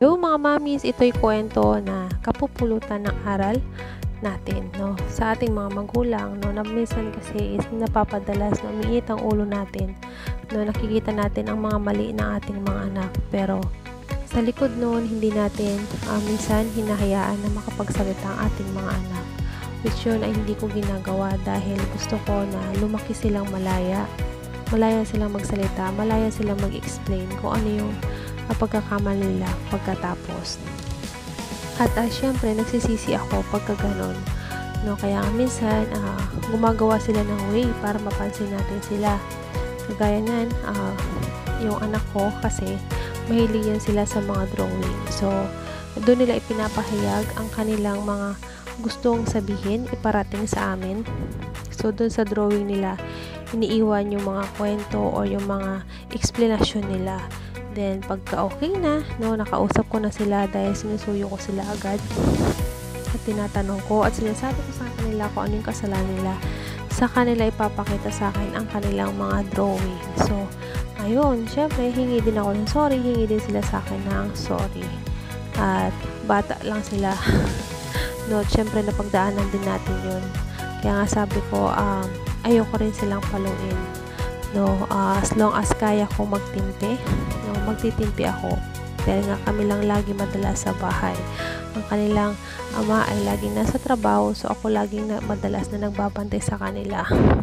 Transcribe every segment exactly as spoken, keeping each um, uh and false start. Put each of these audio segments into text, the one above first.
Hello mga mamis, ito'y kwento na kapupulutan ng aral natin, no, sa ating mga magulang, no, na minsan kasi is napapadalas na umiinit ang ulo natin, no, nakikita natin ang mga mali ng ating mga anak, pero sa likod noon, hindi natin uh, minsan hinahayaan na makapagsalita ang ating mga anak, which yun ay hindi ko ginagawa dahil gusto ko na lumaki silang malaya, malaya silang magsalita, malaya silang mag-explain kung ano yung uh, pagkakamali nila pagkatapos. At uh, syempre, nagsisisi ako pagka ganon. No, kaya minsan, uh, gumagawa sila ng way para mapansin natin sila. Kagaya nan, uh, yung anak ko kasi, mahilig yan sila sa mga drawing. So, doon nila ipinapahayag ang kanilang mga gustong sabihin, iparating sa amin. So, doon sa drawing nila, iniiwan yung mga kwento o yung mga explanation nila. Then, pagka okay na, no, nakausap ko na sila dahil sinusuyo ko sila agad. At tinatanong ko at sinasabi ko sa kanila kung ano yung kasalanan nila. Sa kanila ipapakita sa akin ang kanilang mga drawing. So, ayun, syempre, hingi din ako ng sorry. Hingi din sila sa akin ng sorry. At bata lang sila. No, syempre, napagdaanan din natin yun. Kaya nga sabi ko, um, ayoko rin silang paluin. No, uh, as long as kaya ko magtimpi, no, magtitimpi ako dahil nga kami lang lagi madalas sa bahay. Ang kanilang ama ay laging nasa trabaho, so ako laging na, madalas na nagbabantay sa kanila.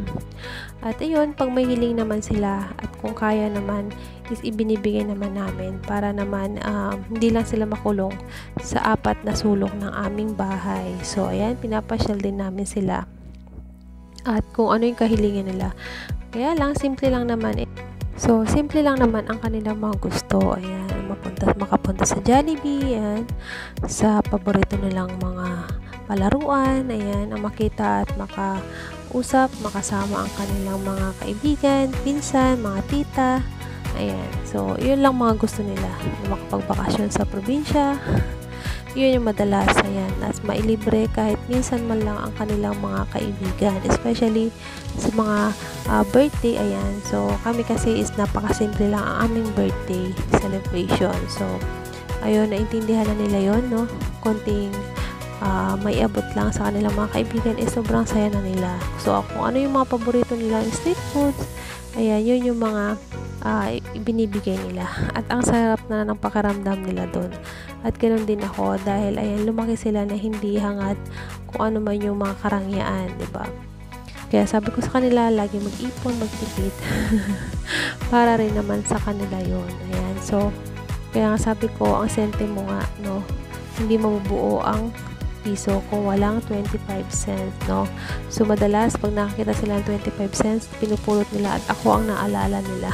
At ayun, pag may hiling naman sila at kung kaya naman is ibinibigay naman namin para naman um, hindi lang sila makulong sa apat na sulok ng aming bahay. So ayan, pinapasyal din namin sila at kung ano yung kahilingan nila. Kaya lang, simple lang naman eh. So, simple lang naman ang kanilang mga gusto. Ayan, mapunta, makapunta sa Jollibee, ayan, sa paborito nilang mga palaruan, ayan, ang makita at makausap, makasama ang kanilang mga kaibigan, pinsan, mga tita, ayan. So, yun lang mga gusto nila. Makapagbakasyon sa probinsya, yun yung madalas, ayan, as mailibre kahit minsan man lang ang kanilang mga kaibigan, especially sa mga uh, birthday, ayan. So, kami kasi is napakasimple lang ang aming birthday celebration. So, ayun, naintindihan na nila yon, no? Konting uh, may abot lang sa kanilang mga kaibigan, eh, sobrang saya na nila. So, kung ano yung mga paborito nila, street foods, ayan, yun yung mga uh, binibigay nila. At ang sarap na ng pakiramdam nila doon. At ganoon din ako dahil ayan, lumaki sila na hindi hangad kung ano man yung mga karangyaan, di ba? Kaya sabi ko sa kanila, lagi mag-ipon, magtipid. Para rin naman sa kanila yon. Ayan, so, kaya nga sabi ko, ang sente mo nga, no, hindi mabubuo ang piso kung walang twenty-five cents, no? So, madalas, pag nakakita sila ng twenty-five cents, pinupulot nila at ako ang naalala nila.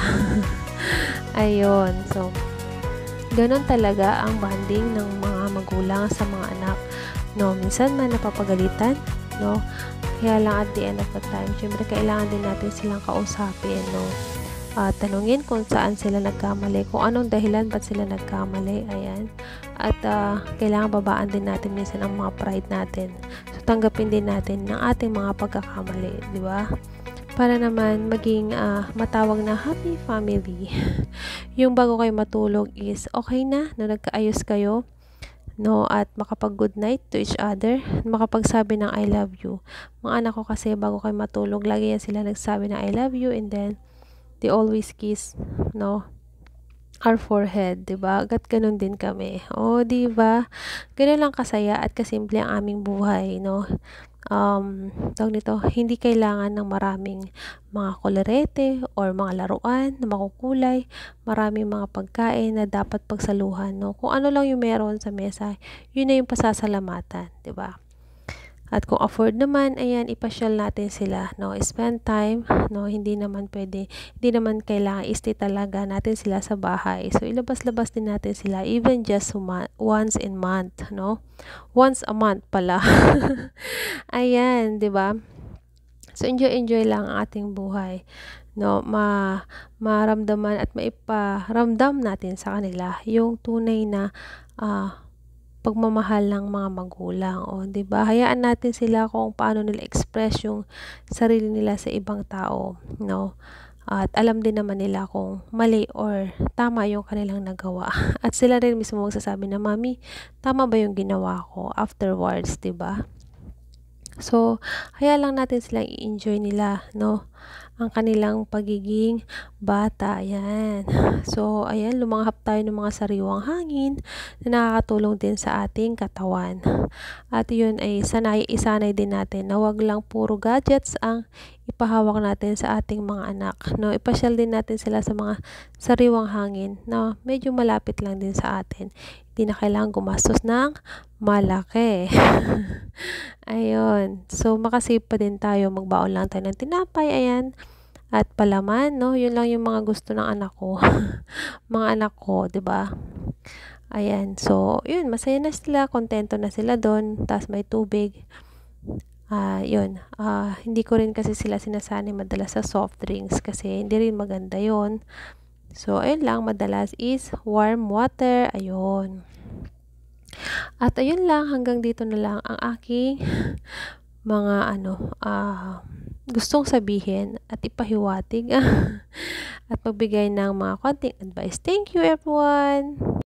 Ayun, so, ganon talaga ang bonding ng mga magulang sa mga anak, no? Minsan man napapagalitan, no? Kaya lang at the end of the time, syempre kailangan din natin silang kausapin, no? Uh, tanungin kung saan sila nagkamali, kung anong dahilan ba't sila nagkamali, ayan. At uh, kailangan babaan din natin minsan ang mga pride natin. So, tanggapin din natin ng ating mga pagkakamali, di ba? Para naman maging uh, matawag na happy family. Yung bago kayo matulog is okay na, no, nagkaayos kayo, no, at makapag good night to each other, makapagsabi ng I love you. Mga anak ko kasi bago kayo matulog, lagi yan sila nagsabi ng I love you, and then they always kiss, no, our forehead, diba? Agad ganun din kami. O, diba? Ganun lang kasaya at kasimple ang aming buhay, no? Um, tawag nito, hindi kailangan ng maraming mga kolorete or mga laruan na makukulay, maraming mga pagkain na dapat pagsaluhan, no? Kung ano lang yung meron sa mesa, yun na yung pasasalamatan, diba? At kung afford naman, ayan, ipasyal natin sila, no? Spend time, no? Hindi naman pwede, hindi naman kailangan i-stay talaga natin sila sa bahay. So, ilabas-labas din natin sila, even just once in month, no? Once a month pala. Ayan, di ba? So, enjoy-enjoy lang ang ating buhay, no? Ma maramdaman at maiparamdam natin sa kanila yung tunay na uh, pagmamahal ng mga magulang, o, 'di ba? Hayaan natin sila kung paano nila express yung sarili nila sa ibang tao, no? At alam din naman nila kung mali or tama yung kanilang nagawa. At sila rin mismo magsasabi na, "Mami, tama ba yung ginawa ko?" Afterwards, 'di ba? So, hayaan lang natin silang i-enjoy nila, 'no, ang kanilang pagiging bata, ayan. So, ayan, lumanghap tayo ng mga sariwang hangin na nakakatulong din sa ating katawan. At yun ay sanay isanay din natin na 'wag lang puro gadgets ang ipahawak natin sa ating mga anak, 'no. Ipasyal din natin sila sa mga sariwang hangin na medyo malapit lang din sa atin. Hindi na kailangang gumastos ng malaki. Ayun. So, maka-save pa din tayo, magbaon lang tayo ng tinapay, ayan, at palaman, 'no. Yun lang yung mga gusto ng anak ko, mga anak ko, 'di ba? Ayan. So, yun, masaya na sila, kontento na sila dun, ta's may tubig. Ah, yun. Ah, hindi ko rin kasi sila sinasanay madalas sa soft drinks kasi hindi rin maganda yun. So, ayun lang, madalas is warm water, ayun. At ayun lang, hanggang dito na lang ang aking mga ano, ah, gustong sabihin at ipahiwatig at magbigay ng mga konting advice. Thank you everyone!